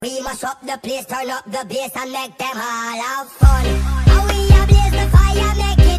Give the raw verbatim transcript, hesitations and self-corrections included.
We mash up the place, turn up the bass and make them all have fun. And we a blaze the fire, make